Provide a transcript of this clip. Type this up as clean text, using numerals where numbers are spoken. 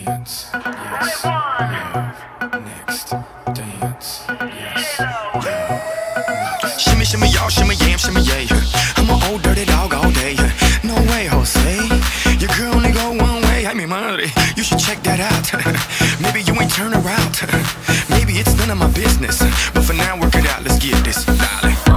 dance, yes, love, next, dance, yes, love. Shimmy, shimmy, y'all, shimmy, yam, shimmy, yeah. I'm an old dirty dog all day. No way, Jose. Your girl only go one way. I mean, money. You should check that out. Maybe you ain't turn her out. Maybe it's none of my business. But for now, work it out. Let's get this, darling.